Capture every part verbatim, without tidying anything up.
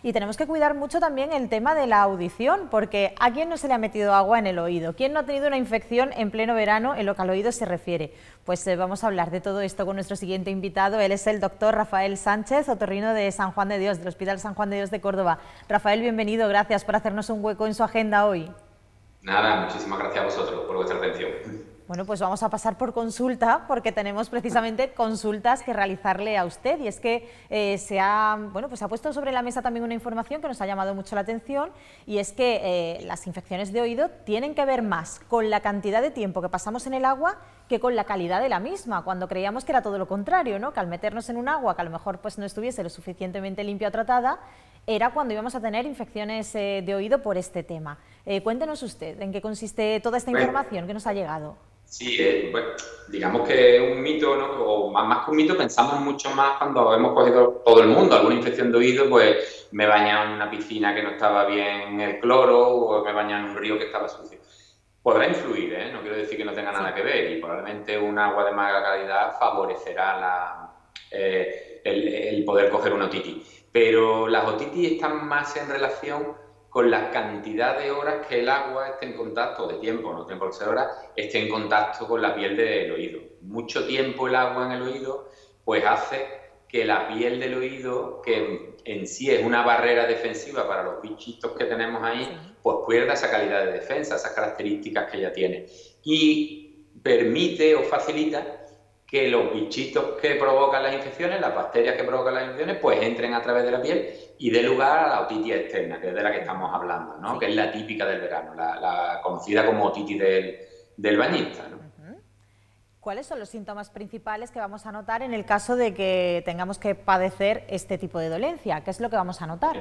y tenemos que cuidar mucho también el tema de la audición, porque ¿a quién no se le ha metido agua en el oído? ¿Quién no ha tenido una infección en pleno verano en lo que al oído se refiere? Pues eh, vamos a hablar de todo esto con nuestro siguiente invitado. Él es el doctor Rafael Sánchez, otorrino de San Juan de Dios, del Hospital San Juan de Dios de Córdoba. Rafael, bienvenido, gracias por hacernos un hueco en su agenda hoy. Nada, muchísimas gracias a vosotros por vuestra atención. Bueno, pues vamos a pasar por consulta, porque tenemos precisamente consultas que realizarle a usted, y es que eh, se ha, bueno, pues ha puesto sobre la mesa también una información que nos ha llamado mucho la atención, y es que eh, las infecciones de oído tienen que ver más con la cantidad de tiempo que pasamos en el agua que con la calidad de la misma, cuando creíamos que era todo lo contrario, ¿no? Que al meternos en un agua que a lo mejor pues no estuviese lo suficientemente limpia o tratada, era cuando íbamos a tener infecciones eh, de oído por este tema. Eh, cuéntenos usted, ¿en qué consiste toda esta Bueno, información que nos ha llegado? sí, eh, bueno, digamos que es un mito, ¿no? O más, más que un mito, pensamos mucho más cuando hemos cogido todo el mundo alguna infección de oído, pues me he bañado en una piscina que no estaba bien el cloro, o me he bañado en un río que estaba sucio. Podrá influir, ¿eh? No quiero decir que no tenga Sí. nada que ver, y probablemente un agua de mala calidad favorecerá la, eh, el, el poder coger una otitis. Pero las otitis están más en relación con la cantidad de horas que el agua esté en contacto, de tiempo, no tiempo que sea horas, esté en contacto con la piel del oído. Mucho tiempo el agua en el oído, pues hace que la piel del oído, que en sí es una barrera defensiva para los bichitos que tenemos ahí, Sí. pues pierda esa calidad de defensa, esas características que ella tiene. Y permite o facilita que los bichitos que provocan las infecciones, las bacterias que provocan las infecciones, pues entren a través de la piel y dé lugar a la otitis externa, que es de la que estamos hablando, ¿no? Sí. Que es la típica del verano, la, la conocida como otitis del, del bañista, ¿no? Uh-huh. ¿Cuáles son los síntomas principales que vamos a notar en el caso de que tengamos que padecer este tipo de dolencia? ¿Qué es lo que vamos a notar?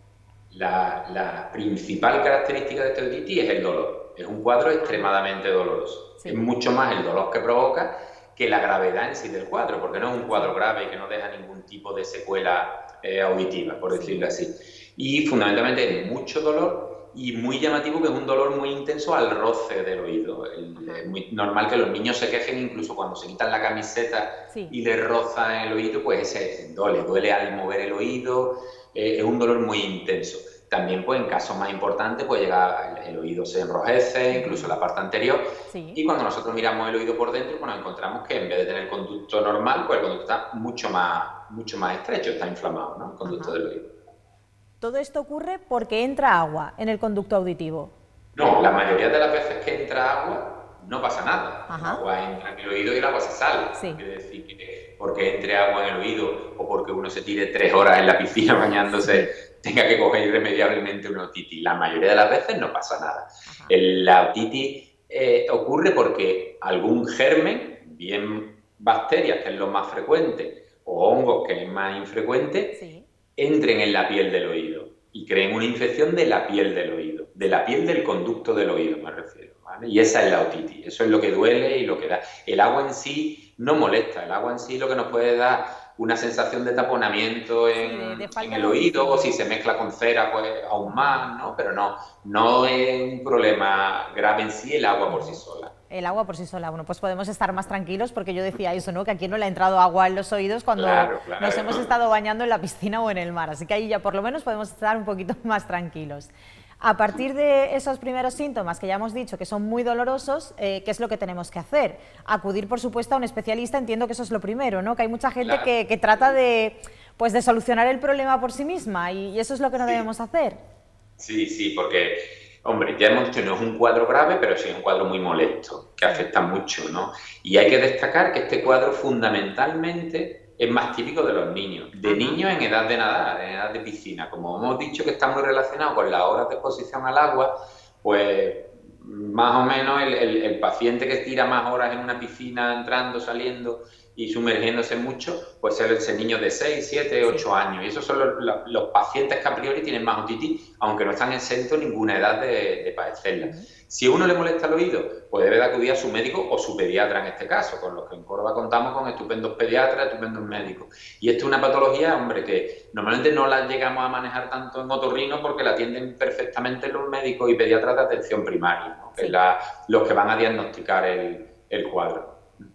La, la principal característica de esta otitis es el dolor. Es un cuadro extremadamente doloroso. Sí. Es mucho más el dolor que provoca que la gravedad en sí del cuadro, porque no es un cuadro grave y que no deja ningún tipo de secuela eh, auditiva, por decirlo Sí. así. Y fundamentalmente es mucho dolor y muy llamativo, que es un dolor muy intenso al roce del oído. El, es muy normal que los niños se quejen incluso cuando se quitan la camiseta Sí. y les roza en el oído, pues ese duele, duele al mover el oído, eh, es un dolor muy intenso. También, pues, en casos más importantes, pues llega el, el oído se enrojece, incluso la parte anterior, Sí. y cuando nosotros miramos el oído por dentro, pues nos encontramos que en vez de tener el conducto normal, pues el conducto está mucho más, mucho más estrecho, está inflamado, ¿no? El conducto Ajá. del oído. Todo esto ocurre porque entra agua en el conducto auditivo. No, la mayoría de las veces que entra agua, no pasa nada. El Ajá. agua entra en el oído y el agua se sale. Sí. No quiere decir que porque entre agua en el oído o porque uno se tire tres horas en la piscina bañándose, Sí. tenga que coger irremediablemente una otitis. La mayoría de las veces no pasa nada. Ajá. El, la otitis eh, ocurre porque algún germen, bien bacterias, que es lo más frecuente, o hongos, que es más infrecuente, Sí. entren en la piel del oído y creen una infección de la piel del oído, de la piel del conducto del oído, me refiero, ¿vale? Y esa es la otitis, eso es lo que duele y lo que da. El agua en sí no molesta, el agua en sí lo que nos puede dar una sensación de taponamiento en, Sí, de, de en falta el de oído, o audición. si se mezcla con cera, pues aún más, ¿no? Pero no, no es un problema grave en sí el agua por sí sola. El agua por sí sola, bueno, pues podemos estar más tranquilos, porque yo decía eso, ¿no? Que aquí no le ha entrado agua en los oídos cuando Claro, claro. nos hemos estado bañando en la piscina o en el mar, así que ahí ya por lo menos podemos estar un poquito más tranquilos. A partir de esos primeros síntomas que ya hemos dicho que son muy dolorosos, eh, ¿qué es lo que tenemos que hacer? Acudir, por supuesto, a un especialista, entiendo que eso es lo primero, ¿no? Que hay mucha gente Claro. que, que trata de, pues, de solucionar el problema por sí misma, y, y eso es lo que no Sí. debemos hacer. Sí, sí, porque, hombre, ya hemos dicho, no es un cuadro grave, pero sí es un cuadro muy molesto, que Sí. afecta mucho, ¿no? Y hay que destacar que este cuadro fundamentalmente es más típico de los niños, de Ajá. niños en edad de nadar, en edad de piscina. Como hemos dicho que está muy relacionado con las horas de exposición al agua, pues más o menos el, el, el paciente que tira más horas en una piscina, entrando, saliendo y sumergiéndose mucho, pues es ese niño de seis, siete, ocho Sí. años. Y esos son los, los, los pacientes que a priori tienen más otitis, aunque no están exentos ninguna edad de, de padecerla. Uh-huh. Si a uno le molesta el oído, pues debe de acudir a su médico o su pediatra en este caso, con los que en Córdoba contamos con estupendos pediatras, estupendos médicos. Y esto es una patología, hombre, que normalmente no la llegamos a manejar tanto en otorrino porque la atienden perfectamente los médicos y pediatras de atención primaria, ¿no? Que Sí. es la, los que van a diagnosticar el, el cuadro.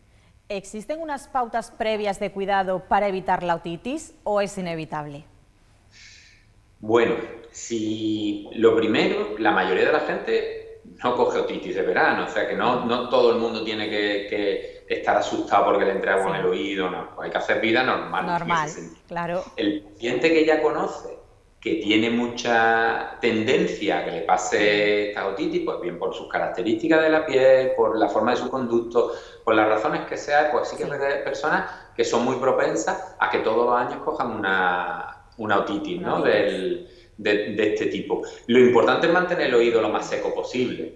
¿Existen unas pautas previas de cuidado para evitar la otitis o es inevitable? Bueno, si lo primero, la mayoría de la gente no coge otitis de verano, o sea que no, no todo el mundo tiene que, que estar asustado porque le entre agua Sí, en el oído, no, hay que hacer vida normal en ese normal, sentido. claro. El paciente que ya conoce, que tiene mucha tendencia a que le Mm, pase esta otitis, pues bien por sus características de la piel, por la forma de su conducto, por las razones que sea, pues sí que sí, hay personas que son muy propensas a que todos los años cojan una, una otitis, una ¿no? otitis. Del, de, de, este tipo. Lo importante es mantener el oído lo más seco posible.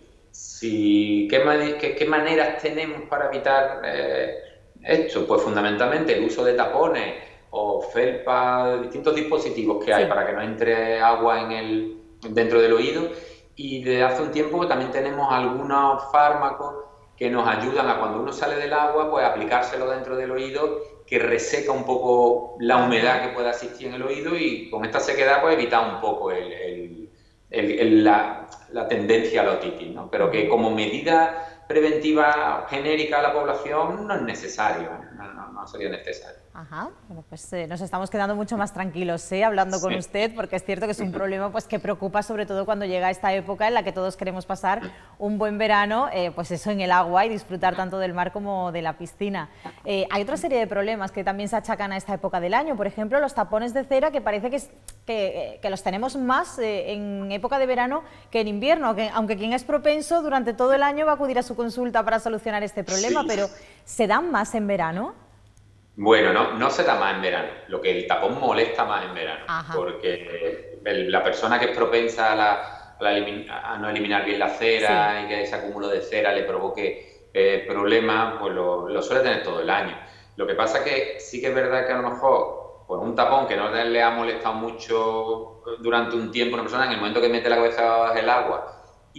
Si, ¿qué, qué, qué maneras tenemos para evitar eh, esto? Pues fundamentalmente el uso de tapones o felpa, distintos dispositivos que hay Sí, para que no entre agua en el, dentro del oído. Y de hace un tiempo también tenemos algunos fármacos que nos ayudan a cuando uno sale del agua, pues aplicárselo dentro del oído, que reseca un poco la humedad ajá. que pueda existir en el oído y con esta sequedad pues evitar un poco el, el, el, el, la, la, tendencia a la otitis, ¿no? Pero que Ujú. como medida preventiva genérica a la población no es necesario, ¿eh? no, no, no sería necesario. Ajá, bueno, pues eh, nos estamos quedando mucho más tranquilos, ¿eh? Hablando con Sí. usted, porque es cierto que es un problema pues, que preocupa sobre todo cuando llega esta época en la que todos queremos pasar un buen verano, eh, pues eso en el agua y disfrutar tanto del mar como de la piscina. Eh, hay otra serie de problemas que también se achacan a esta época del año, por ejemplo, los tapones de cera, que parece que, es, que, que los tenemos más eh, en época de verano que en invierno, que, aunque quien es propenso durante todo el año va a acudir a su consulta para solucionar este problema, Sí. pero ¿se dan más en verano? Bueno, no, no se da más en verano. Lo que el tapón molesta más en verano, Ajá, porque el- la persona que es propensa a, la- a la elimin- a no eliminar bien la sí. cera y que ese acúmulo de cera le provoque eh, problemas, pues lo, lo suele tener todo el año. Lo que pasa es que sí que es verdad que a lo mejor pues un tapón que no le le ha molestado mucho durante un tiempo a una persona, en el momento que mete la cabeza bajo el agua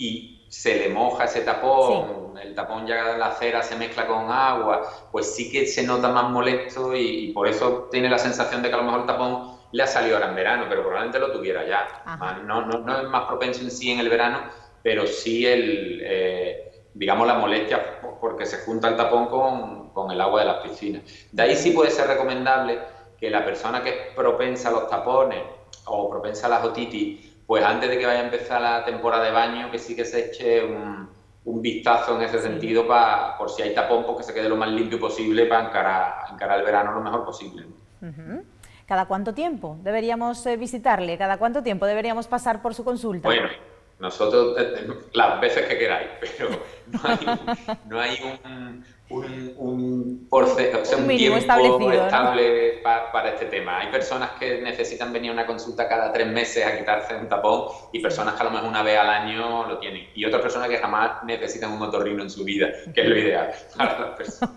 y se le moja ese Sí, tapón, el tapón ya la cera se mezcla con agua, pues sí que se nota más molesto y, y por eso tiene la sensación de que a lo mejor el tapón le ha salido ahora en verano, pero probablemente lo tuviera ya. ajá. No, no, no es más propenso en sí en el verano, pero sí el, eh, digamos, la molestia porque se junta el tapón con, con el agua de las piscinas. De ahí sí Ujú. puede ser recomendable que la persona que es propensa a los tapones o propensa a las otitis, pues antes de que vaya a empezar la temporada de baño, que sí que se eche un, un vistazo en ese Sí. sentido para, por si hay tapón, pues que se quede lo más limpio posible para encarar, encarar el verano lo mejor posible. Ujú. ¿Cada cuánto tiempo deberíamos eh, visitarle? ¿Cada cuánto tiempo deberíamos pasar por su consulta? Bueno, nosotros eh, las veces que queráis, pero no hay un, no hay un, un, un, Un, porce- o sea, un un mínimo tiempo establecido, ¿no? estable pa, para este tema. Hay personas que necesitan venir a una consulta cada tres meses a quitarse un tapón y Sí. personas que a lo mejor una vez al año lo tienen. Y otras personas que jamás necesitan un otorrino en su vida, que es lo ideal para las personas.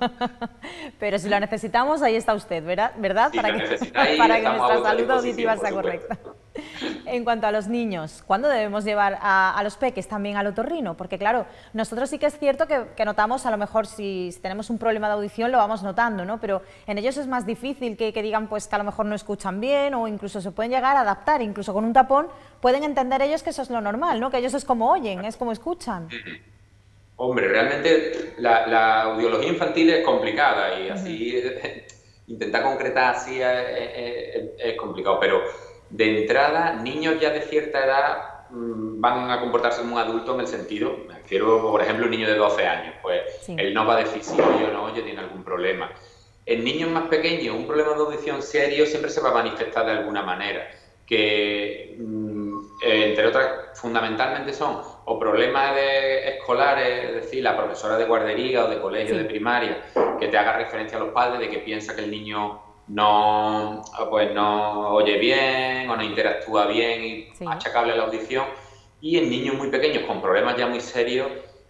Pero si lo necesitamos, ahí está usted, ¿verdad? ¿Verdad? Si Para lo que, necesitáis, para que estamos a nuestra vuestra salud disposición, auditiva por sea supuesto. correcta. En cuanto a los niños, ¿cuándo debemos llevar a, a los peques también al otorrino? Porque claro, nosotros sí que es cierto que, que notamos, a lo mejor si, si tenemos un problema de audición lo vamos notando, ¿no? Pero en ellos es más difícil que, que digan pues que a lo mejor no escuchan bien o incluso se pueden llegar a adaptar, incluso con un tapón pueden entender ellos que eso es lo normal, ¿no? Que ellos es como oyen, es como escuchan. Hombre, realmente la, la audiología infantil es complicada y Ujú. así eh, intentar concretar así es, es- es complicado, pero de entrada, niños ya de cierta edad mm, van a comportarse como un adulto en el sentido, me refiero, por ejemplo, un niño de doce años, pues Sí, él no va a decir si oye o no oye, tiene algún problema. En niños más pequeños, un problema de audición serio siempre se va a manifestar de alguna manera, que mm, eh, entre otras fundamentalmente son o problemas de escolares, es decir, la profesora de guardería o de colegio de sí, primaria que te haga referencia a los padres de que piensa que el niño no, pues no oye bien o no interactúa bien y sí, achacable a la audición. Y en niños muy pequeños con problemas ya muy serios,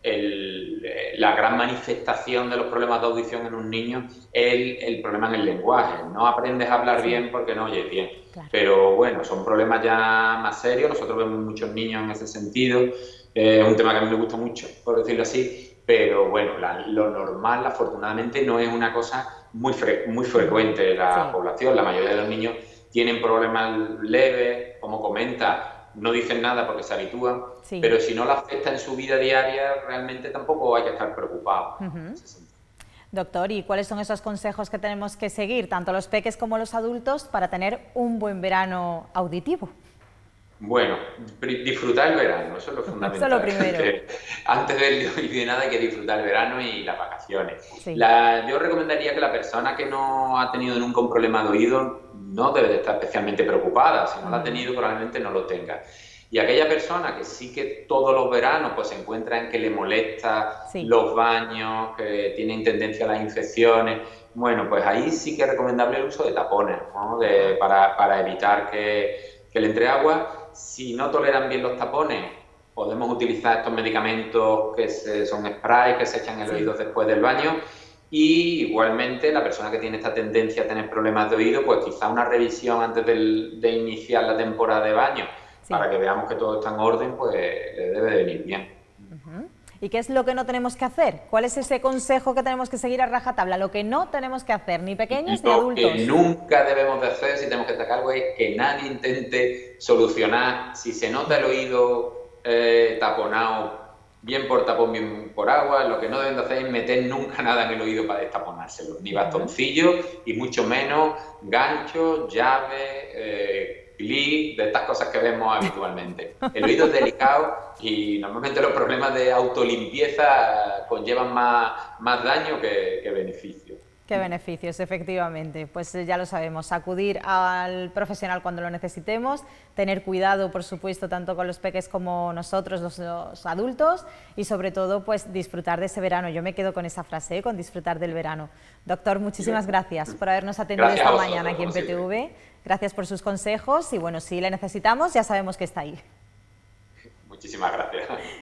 el, la gran manifestación de los problemas de audición en un niño es el, el problema en el lenguaje. No aprendes a hablar sí, bien porque no oyes bien. claro. Pero bueno, son problemas ya más serios. Nosotros vemos muchos niños en ese sentido. Es un tema que a mí me gusta mucho, por decirlo así. Pero bueno, la, lo normal, afortunadamente, no es una cosa muy, fre muy Ujú. frecuente en la Sí, población. La mayoría de los niños tienen problemas leves, como comenta, no dicen nada porque se habitúan, sí. pero si no la afecta en su vida diaria, realmente tampoco hay que estar preocupado, ¿no? En Ujú. ese sentido. Doctor, ¿y cuáles son esos consejos que tenemos que seguir, tanto los peques como los adultos, para tener un buen verano auditivo? Bueno, disfrutar el verano, eso es lo Eso es lo fundamental. primero. Antes del y de nada hay que disfrutar el verano y las vacaciones. Sí. La, yo recomendaría que la persona que no ha tenido nunca un problema de oído no debe de estar especialmente preocupada. Si no lo ha Ujú. tenido, probablemente no lo tenga. Y aquella persona que sí que todos los veranos pues, se encuentra en que le molesta Sí. los baños, que tienen tendencia a las infecciones, bueno, pues ahí sí que es recomendable el uso de tapones, ¿no? De, Ajá. para, para evitar que, que le entre agua. Si no toleran bien los tapones, podemos utilizar estos medicamentos que se, son sprays que se echan en el Sí. oído después del baño. Y igualmente la persona que tiene esta tendencia a tener problemas de oído, pues quizá una revisión antes del, de iniciar la temporada de baño, Sí. para que veamos que todo está en orden, pues le debe de venir bien. Ujú. ¿Y qué es lo que no tenemos que hacer? ¿Cuál es ese consejo que tenemos que seguir a rajatabla? Lo que no tenemos que hacer, ni pequeños ni Lo que adultos. nunca debemos de hacer, si tenemos que destacar algo, es que nadie intente solucionar, si se nota el oído eh, taponado, bien por tapón, bien por agua, lo que no deben de hacer es meter nunca nada en el oído para destaponárselo, ni Ujú. bastoncillos y mucho menos ganchos, llaves, eh, clic, de estas cosas que vemos habitualmente. El oído es delicado y normalmente los problemas de autolimpieza conllevan más, más daño que, que beneficio. Qué beneficios, efectivamente. Pues eh, ya lo sabemos, acudir al profesional cuando lo necesitemos, tener cuidado, por supuesto, tanto con los peques como nosotros, los, los adultos, y sobre todo, pues disfrutar de ese verano. Yo me quedo con esa frase, ¿eh? Con disfrutar del verano. Doctor, muchísimas gracias por habernos atendido Gracias a esta mañana vosotros, aquí en como siempre. P T V. Gracias por sus consejos y bueno, si le necesitamos, ya sabemos que está ahí. Muchísimas gracias.